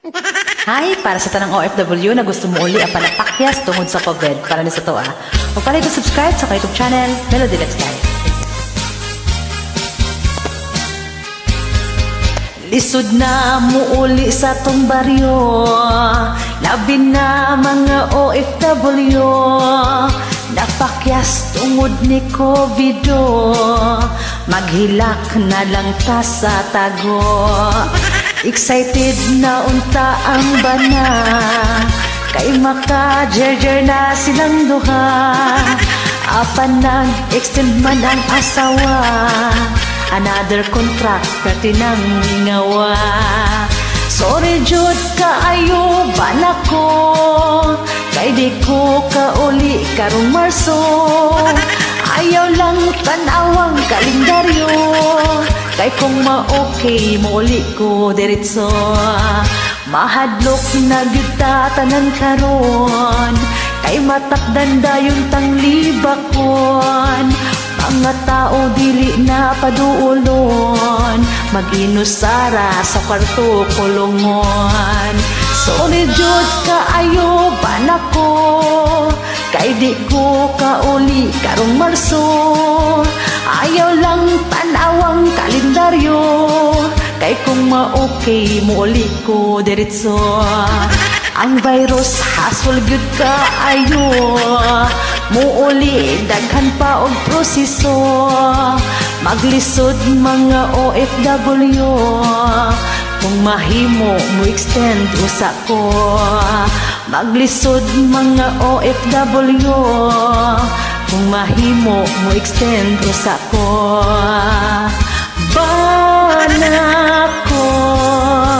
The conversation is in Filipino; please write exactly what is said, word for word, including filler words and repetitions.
Hi, para sa tanang O F W na gusto mo uli ang panapakyas tungod sa COVID para ni sa to ah. Huwag pala ito subscribe sa YouTube channel Melody Lifestyle. Lisod na mo uli sa tong baryo, labi na mga O F W, napakyas tungod ni COVID, maghilak na lang ta sa tago. Excited na unta ang bana, kay maka-jerjer na silang duha. Apan nag-extend man ang asawa, another contract pati nang ngawa. Sorry jud kaayo bana ko, kay di ko kauli karong Marso. Ayaw lang tanawang kalendaryo, kay kung ma-okay mauli ko diretso. Mahadlok na gyud ta tanan karon, kay matakdan dayon tang libakon. Mga tao dili na paduolon, mag-inusara sa kwarto kulungon. Sorry jud kaayo bana ko, kay di ko kauli karong Marso. Ayaw lang tanawang kalendaryo, kay kung ma-okay mauli ko diretso. Ang virus hasol gyud kaayo, muuli daghan pa og proseso. Maglisod mga O F W, kung mahimo mo extend usa ko. Maglisod mga O F W, kung mahimo mo extend usa ko. Bana ko